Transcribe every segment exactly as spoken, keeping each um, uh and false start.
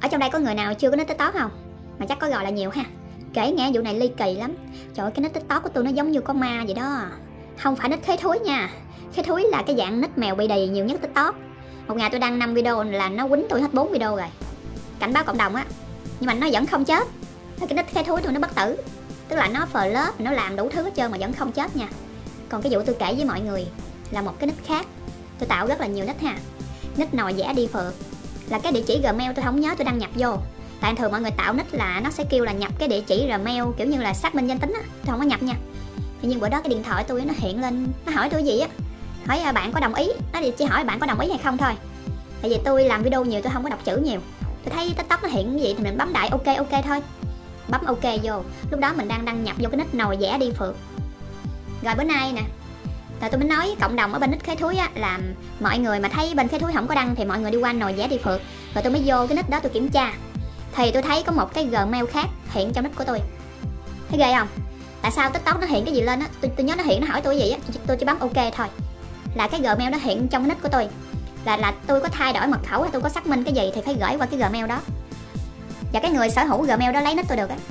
Ở trong đây có người nào chưa có nick TikTok không? Mà chắc có gọi là nhiều ha. Kể nghe vụ này ly kỳ lắm. Trời ơi, cái nick TikTok của tôi nó giống như có ma vậy đó. Không phải nick khế thúi nha. Khế thúi là cái dạng nick mèo bị đì nhiều nhất TikTok. Một ngày tôi đăng năm video là nó quýnh tôi hết bốn video rồi. Cảnh báo cộng đồng á. Nhưng mà nó vẫn không chết. Cái nick khế thúi tôi nó bất tử. Tức là nó flop, nó làm đủ thứ hết trơn mà vẫn không chết nha. Còn cái vụ tôi kể với mọi người là một cái nick khác. Tôi tạo rất là nhiều nick ha. Nick nồi vẽ đi phượt là cái địa chỉ Gmail tôi không nhớ, tôi đăng nhập vô. Tại thường mọi người tạo nick là nó sẽ kêu là nhập cái địa chỉ Gmail, kiểu như là xác minh danh tính á. Tôi không có nhập nha. Thế nhưng bữa đó cái điện thoại tôi nó hiện lên, nó hỏi tôi gì á, hỏi bạn có đồng ý, nó chỉ hỏi bạn có đồng ý hay không thôi. Tại vì tôi làm video nhiều, tôi không có đọc chữ nhiều. Tôi thấy TikTok nó hiện cái gì thì mình bấm đại ok ok thôi. Bấm ok vô. Lúc đó mình đang đăng nhập vô cái nick nồi vẽ đi phượt. Rồi bữa nay nè, rồi tôi mới nói với cộng đồng ở bên nick khế thúi á, là mọi người mà thấy bên khế thúi không có đăng thì mọi người đi qua nồi vẽ đi phượt. Rồi tôi mới vô cái nick đó tôi kiểm tra, thì tôi thấy có một cái Gmail khác hiện trong nick của tôi. Thấy ghê không? Tại sao TikTok nó hiện cái gì lên á? Tôi, tôi nhớ nó hiện, nó hỏi tôi gì á, tôi, tôi chỉ bấm ok thôi. Là cái Gmail đó hiện trong cái nick của tôi. Là là tôi có thay đổi mật khẩu hay tôi có xác minh cái gì thì phải gửi qua cái Gmail đó. Và cái người sở hữu Gmail đó lấy nick tôi được á.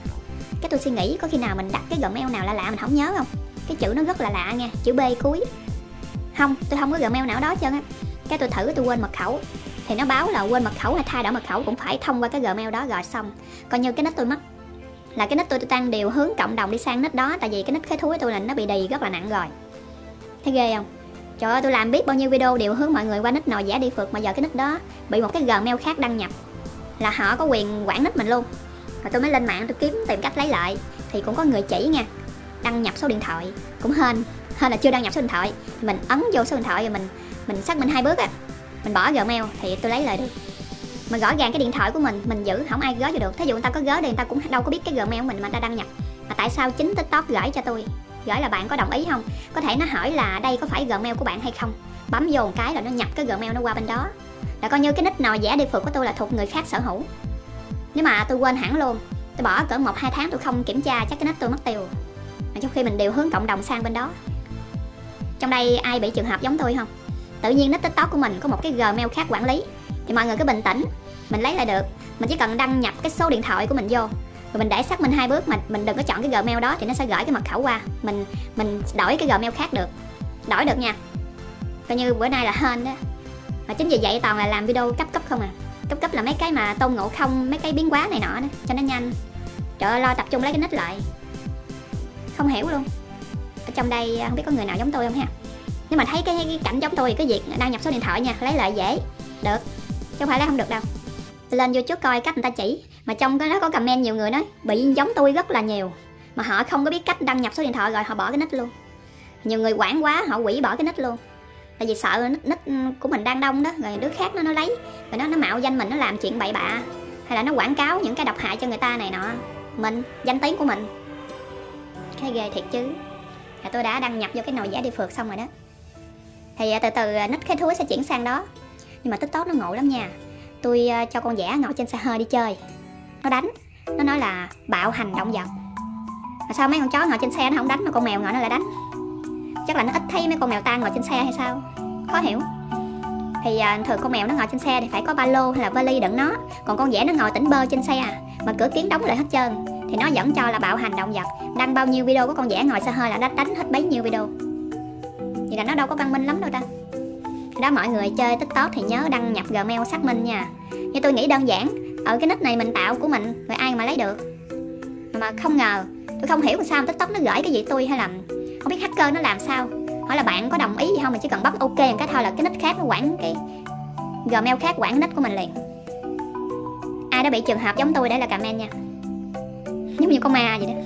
Cái tôi suy nghĩ có khi nào mình đặt cái Gmail nào lạ lạ mình không nhớ không? Cái chữ nó rất là lạ nha, chữ B cuối. Không, tôi không có Gmail nào đó hết trơn á. Cái tôi thử tôi quên mật khẩu thì nó báo là quên mật khẩu hay thay đổi mật khẩu cũng phải thông qua cái Gmail đó rồi xong. Coi như cái nick tôi mất. Là cái nick tôi tôi đang điều hướng cộng đồng đi sang nick đó, tại vì cái nick khế thúi của tôi là nó bị đì rất là nặng rồi. Thấy ghê không? Trời ơi, tôi làm biết bao nhiêu video điều hướng mọi người qua nick nồi vẽ đi phượt mà giờ cái nick đó bị một cái Gmail khác đăng nhập. Là họ có quyền quản nick mình luôn. Rồi tôi mới lên mạng tôi kiếm tìm cách lấy lại thì cũng có người chỉ nha. Đăng nhập số điện thoại cũng hên, hên là chưa đăng nhập số điện thoại. Mình ấn vô số điện thoại rồi mình mình xác minh hai bước á. Mình bỏ Gmail thì tôi lấy lại được. Mà rõ ràng cái điện thoại của mình mình giữ không ai gớ cho được. Thí dụ người ta có gớ đi người ta cũng đâu có biết cái Gmail của mình mà ta đăng nhập. Mà tại sao chính TikTok gửi cho tôi? Gửi là bạn có đồng ý không? Có thể nó hỏi là đây có phải Gmail của bạn hay không? Bấm vô một cái là nó nhập cái Gmail nó qua bên đó. Là coi như cái nick nồi vẽ đi phượt của tôi là thuộc người khác sở hữu. Nếu mà tôi quên hẳn luôn, tôi bỏ cỡ một hai tháng tôi không kiểm tra chắc cái nick tôi mất tiêu. Mà trong khi mình điều hướng cộng đồng sang bên đó. Trong đây ai bị trường hợp giống tôi không? Tự nhiên nick TikTok của mình có một cái Gmail khác quản lý. Thì mọi người cứ bình tĩnh, mình lấy lại được. Mình chỉ cần đăng nhập cái số điện thoại của mình vô, rồi mình để xác minh hai bước mà mình đừng có chọn cái Gmail đó thì nó sẽ gửi cái mật khẩu qua. Mình mình đổi cái Gmail khác được. Đổi được nha. Coi như bữa nay là hên đó. Mà chính vì vậy toàn là làm video cấp cấp không à. Cấp cấp là mấy cái mà Tôn Ngộ Không, mấy cái biến hóa này nọ đó, cho nó nhanh. Trời ơi, lo tập trung lấy cái nick lại. Không hiểu luôn. Ở trong đây không biết có người nào giống tôi không ha. Nhưng mà thấy cái, cái cảnh giống tôi thì cái việc đăng nhập số điện thoại nha, lấy lại dễ. Được. Chứ không phải lấy không được đâu. Lên vô trước coi cách người ta chỉ. Mà trong cái đó có comment nhiều người nói bị giống tôi rất là nhiều. Mà họ không có biết cách đăng nhập số điện thoại rồi họ bỏ cái nick luôn. Nhiều người quản quá họ hủy bỏ cái nick luôn. Tại vì sợ nick, nick của mình đang đông đó, rồi đứa khác nó nó lấy, rồi nó nó mạo danh mình, nó làm chuyện bậy bạ, hay là nó quảng cáo những cái độc hại cho người ta này nọ. Mình, danh tiếng của mình. Cái ghê thiệt chứ. Là tôi đã đăng nhập vô cái nồi vẽ đi phượt xong rồi đó. Thì từ từ nick khế thúi sẽ chuyển sang đó. Nhưng mà TikTok nó ngộ lắm nha. Tôi cho con vẽ ngồi trên xe hơi đi chơi. Nó đánh. Nó nói là bạo hành động vật. Mà sao mấy con chó ngồi trên xe nó không đánh mà con mèo ngồi nó lại đánh? Chắc là nó ít thấy mấy con mèo ta ngồi trên xe hay sao? Khó hiểu. Thì uh, thường con mèo nó ngồi trên xe thì phải có ba lô hay là vali đựng nó. Còn con vẽ nó ngồi tỉnh bơ trên xe à. Mà cửa kiến đóng lại hết trơn. Thì nó vẫn cho là bạo hành động vật. Đăng bao nhiêu video của con vẽ ngồi xe hơi là nó đánh hết bấy nhiêu video. Vậy là nó đâu có văn minh lắm đâu ta. Thì đó, mọi người chơi TikTok thì nhớ đăng nhập Gmail xác minh nha. Như tôi nghĩ đơn giản, ở cái nick này mình tạo của mình, rồi ai mà lấy được. Mà không ngờ, tôi không hiểu sao TikTok nó gửi cái gì tôi, hay là không biết hacker nó làm sao. Hỏi là bạn có đồng ý gì không, mà chỉ cần bấm ok một cái thôi là cái nick khác nó quản cái Gmail khác quản nick của mình liền. Ai đã bị trường hợp giống tôi để là comment nha. Giống như con ma vậy đó.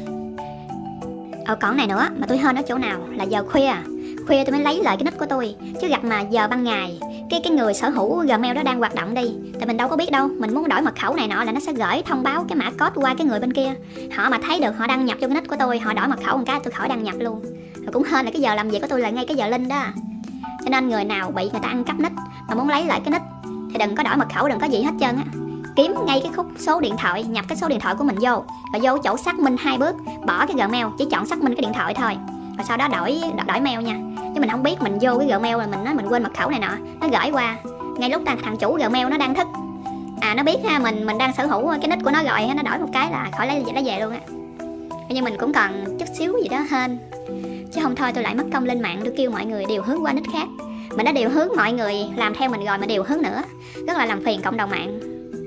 Ở còn này nữa mà tôi hên ở chỗ nào là giờ khuya à. Khuya tôi mới lấy lại cái nick của tôi. Chứ gặp mà giờ ban ngày Cái cái người sở hữu Gmail đó đang hoạt động đi. Tại mình đâu có biết đâu. Mình muốn đổi mật khẩu này nọ là nó sẽ gửi thông báo cái mã code qua cái người bên kia. Họ mà thấy được họ đăng nhập vô cái nick của tôi, họ đổi mật khẩu một cái tôi khỏi đăng nhập luôn. Rồi cũng hên là cái giờ làm việc của tôi là ngay cái giờ linh đó. Cho nên người nào bị người ta ăn cắp nick mà muốn lấy lại cái nick thì đừng có đổi mật khẩu, đừng có gì hết trơn á. Kiếm ngay cái khúc số điện thoại, nhập cái số điện thoại của mình vô, rồi vô chỗ xác minh hai bước, bỏ cái Gmail, chỉ chọn xác minh cái điện thoại thôi. Rồi sau đó đổi đổi mail nha. Chứ mình không biết, mình vô cái Gmail là mình nói mình quên mật khẩu này nọ, nó gửi qua ngay lúc thằng chủ Gmail nó đang thức. À nó biết ha, mình mình đang sở hữu cái nick của nó rồi, nó đổi một cái là khỏi lấy nó về luôn á. Nhưng mình cũng còn chút xíu gì đó hên, chứ không thôi tôi lại mất công lên mạng tôi kêu mọi người điều hướng qua nick khác. Mình đã điều hướng mọi người làm theo mình rồi mà điều hướng nữa, rất là làm phiền cộng đồng mạng.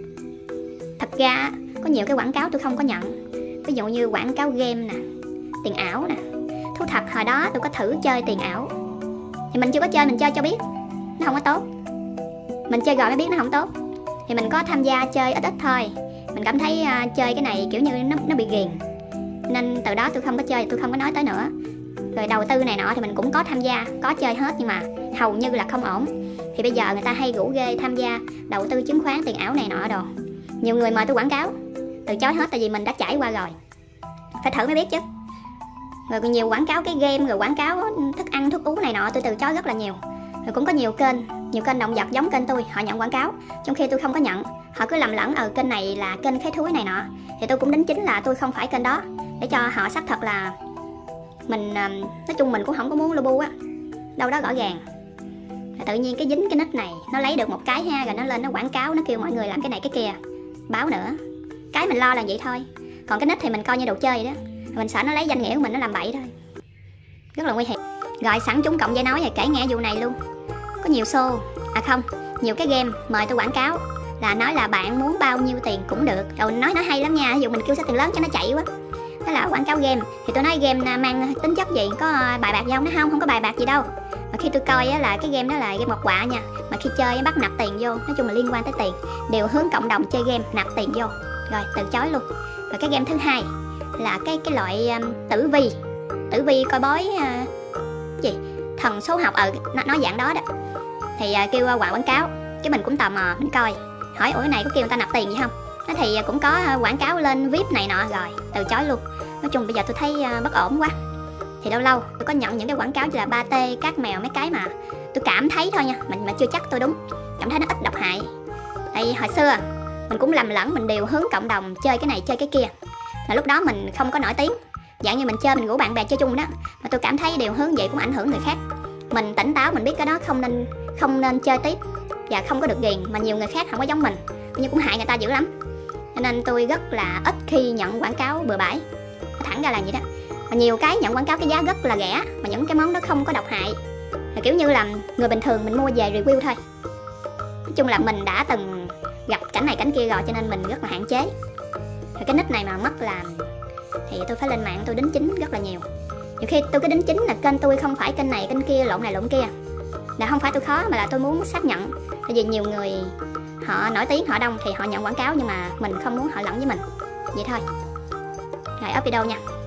Thật ra có nhiều cái quảng cáo tôi không có nhận, ví dụ như quảng cáo game nè, tiền ảo nè. Thú thật hồi đó tôi có thử chơi tiền ảo, thì mình chưa có chơi, mình chơi cho biết nó không có tốt. Mình chơi rồi mới biết nó không tốt, thì mình có tham gia chơi ít ít thôi. Mình cảm thấy uh, chơi cái này kiểu như nó, nó bị ghiền, nên từ đó tôi không có chơi, tôi không có nói tới nữa. Rồi đầu tư này nọ thì mình cũng có tham gia, có chơi hết, nhưng mà hầu như là không ổn. Thì bây giờ người ta hay rủ ghê tham gia đầu tư chứng khoán, tiền ảo này nọ đồ. Nhiều người mời tôi quảng cáo, từ chối hết tại vì mình đã trải qua rồi, phải thử mới biết chứ. Rồi nhiều quảng cáo cái game, rồi quảng cáo thức ăn thức uống này nọ, tôi từ chối rất là nhiều. Rồi cũng có nhiều kênh, nhiều kênh động vật giống kênh tôi, họ nhận quảng cáo trong khi tôi không có nhận. Họ cứ lầm lẫn ở kênh này là kênh Cái Thúi này nọ, thì tôi cũng đính chính là tôi không phải kênh đó, để cho họ xác thật là mình, nói chung mình cũng không có muốn lu bu á, đâu đó rõ ràng. Rồi tự nhiên cái dính cái nick này, nó lấy được một cái ha, rồi nó lên nó quảng cáo, nó kêu mọi người làm cái này cái kia, báo nữa. Cái mình lo là vậy thôi, còn cái nick thì mình coi như đồ chơi đó, mình sợ nó lấy danh nghĩa của mình nó làm bậy thôi, rất là nguy hiểm. Rồi sẵn chúng cộng dây nói rồi kể nghe vụ này luôn. Có nhiều show, à không, nhiều cái game mời tôi quảng cáo là nói là bạn muốn bao nhiêu tiền cũng được. Rồi nói nó hay lắm nha, ví dụ mình kêu số tiền lớn cho nó chạy quá, thế là quảng cáo game. Thì tôi nói game mang tính chất gì, có bài bạc gì không? Nó không, không có bài bạc gì đâu. Mà khi tôi coi á, là cái game đó là game một quạ nha, mà khi chơi bắt nạp tiền vô, nói chung là liên quan tới tiền, đều hướng cộng đồng chơi game nạp tiền vô, rồi từ chối luôn. Và cái game thứ hai là cái cái loại um, tử vi, tử vi coi bói uh, gì thần số học, ở nó nói dạng đó đó. Thì uh, kêu uh, quảng cáo, cái mình cũng tò mò mình coi, hỏi ủa cái này có kêu người ta nạp tiền gì không. Nó thì uh, cũng có uh, quảng cáo lên vip này nọ, rồi từ chối luôn. Nói chung bây giờ tôi thấy uh, bất ổn quá. Thì lâu lâu tôi có nhận những cái quảng cáo như là ba tê, cát mèo, mấy cái mà tôi cảm thấy thôi nha, mình mà chưa chắc tôi đúng, cảm thấy nó ít độc hại. Tại vì hồi xưa mình cũng lầm lẫn, mình điều hướng cộng đồng chơi cái này chơi cái kia, là lúc đó mình không có nổi tiếng, dạng như mình chơi mình rủ bạn bè chơi chung đó, mà tôi cảm thấy điều hướng vậy cũng ảnh hưởng người khác. Mình tỉnh táo, mình biết cái đó không nên không nên chơi tiếp và không có được ghiền, mà nhiều người khác không có giống mình nhưng cũng hại người ta dữ lắm. Cho nên tôi rất là ít khi nhận quảng cáo bừa bãi, thẳng ra là vậy đó. Mà nhiều cái nhận quảng cáo cái giá rất là rẻ, mà những cái món đó không có độc hại, là kiểu như là người bình thường mình mua về review thôi. Nói chung là mình đã từng gặp cảnh này cảnh kia rồi, cho nên mình rất là hạn chế. Rồi cái nick này mà mất làm thì tôi phải lên mạng tôi đính chính rất là nhiều. Nhiều khi tôi cứ đính chính là kênh tôi không phải kênh này kênh kia, lộn này lộn kia, là không phải tôi khó, mà là tôi muốn xác nhận. Tại vì nhiều người họ nổi tiếng, họ đông thì họ nhận quảng cáo, nhưng mà mình không muốn họ lẫn với mình, vậy thôi. Rồi up video nha.